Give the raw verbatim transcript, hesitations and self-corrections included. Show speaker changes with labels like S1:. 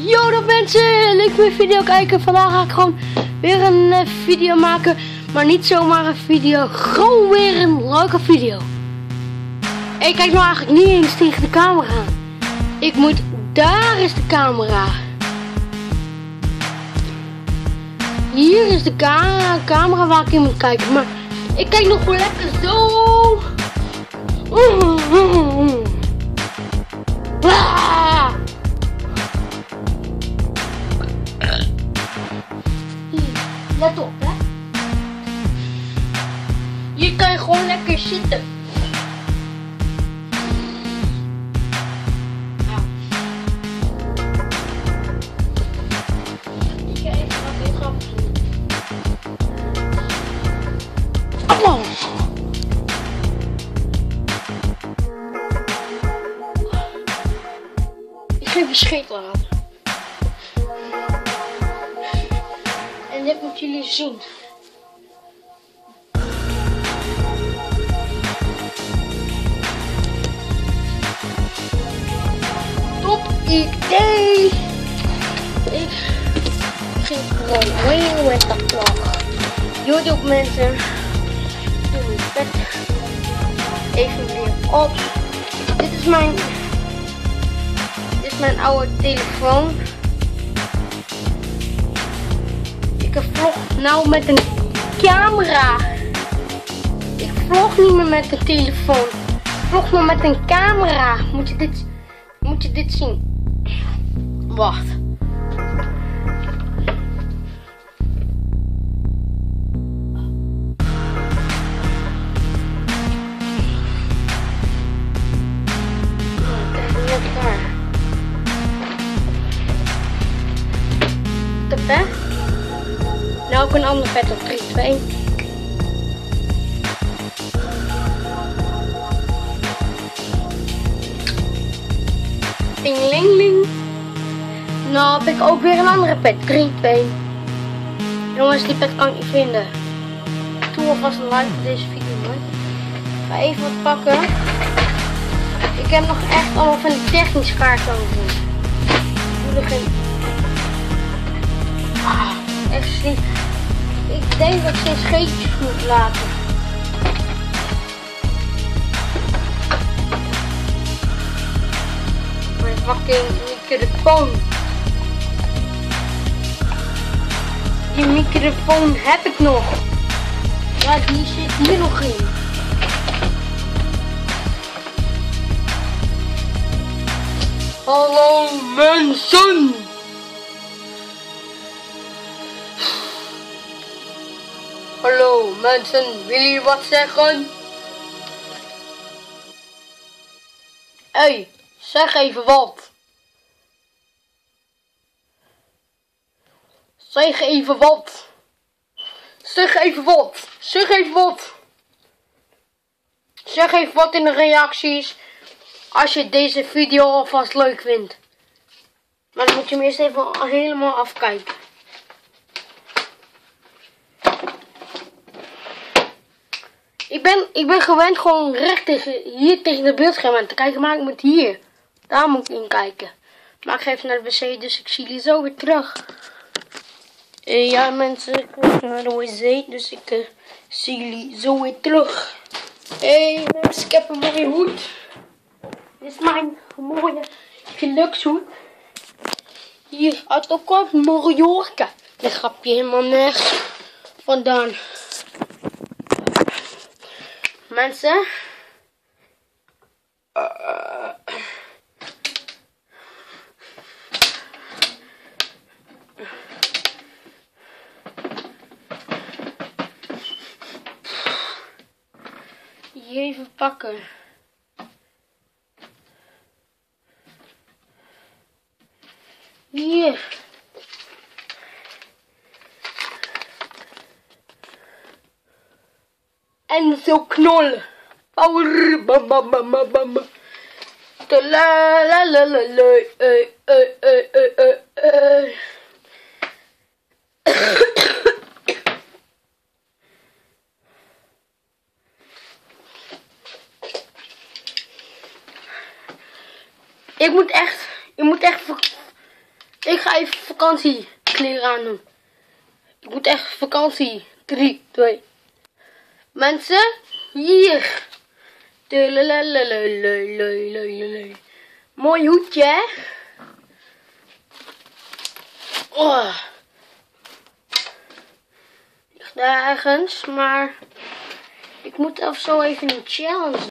S1: Yo dat mensen, leuk weer video kijken. Vandaag ga ik gewoon weer een uh, video maken. Maar niet zomaar een video, gewoon weer een leuke video. Ik kijk nou eigenlijk niet eens tegen de camera. Ik moet, daar is de camera. Hier is de ca camera waar ik in moet kijken. Maar ik kijk nog wel lekker zo. Ah. Let op, hè. Hier kan je gewoon lekker zitten. Nou. Ik ga even wat weer grappig doen. Oh. Ik geef een scheet aan. En dit moeten jullie zien. Top idee! Ik ging gewoon mee met dat vlog. YouTube mensen, doe mijn bed even weer op. Dit is mijn, dit is mijn oude telefoon. Ik vlog nou met een camera. Ik vlog niet meer met een telefoon. Ik vlog maar met een camera. Moet je dit, moet je dit zien? Wacht. Top, hè? Nou ook een ander pet op drie, twee. Tingling. Nou heb ik ook weer een andere pet. drie, twee. Jongens, die pet kan ik niet vinden. Doe alvast een like voor deze video. Hoor. Ik ga even wat pakken. Ik heb nog echt allemaal van die technische kaarten over. Ik doe er geen... Ah, echt sliep. Ik denk dat ik geen scheetjes moet laten. Mijn fucking microfoon. Die microfoon heb ik nog. Ja, die zit hier nog in. Hallo mensen! Hallo mensen, willen jullie wat zeggen? Hé, hey, zeg even wat. Zeg even wat. Zeg even wat. Zeg even wat. Zeg even wat in de reacties. Als je deze video alvast leuk vindt. Maar dan moet je hem eerst even helemaal afkijken. Ik ben, ik ben gewend gewoon recht tegen, hier tegen de beeldscherm te kijken, maar ik moet hier. Daar moet ik in kijken. Maar ik ga even naar de wc, dus ik zie jullie zo weer terug. Uh, ja mensen, ik ga naar de wc, dus ik uh, zie jullie zo weer terug. Hé hey, mensen, ik heb een mooie hoed. Dit is mijn mooie gelukshoed. Hier uit ook Mallorca. Dit grapje helemaal nergens vandaan. Mensen. Uh. Hier even pakken. Hier. En zo knollen. Power. Bam bam bam bam bam. La la la la la. Eh eh eh eh eh. Ik moet echt, ik moet echt, ik ik ga even vakantiekleren aan doen. Ik moet echt vakantie. drie, twee. Mensen, hier. Mooi hoedje, hè? Oh. Ligt daar ergens, maar ik moet of zo even een challenge